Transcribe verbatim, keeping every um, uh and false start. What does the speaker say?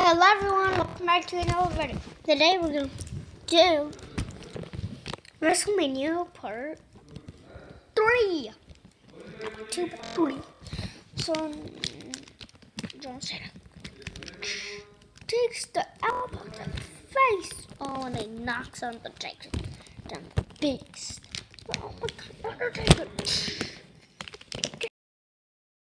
Hello everyone, welcome back to another video. Today we're going to do WrestleMania part three. Not two, but three. So, don't say that. Takes the elbow to the face. Oh, and he knocks on the Jackson. Down the beast. Oh my god, Undertaker.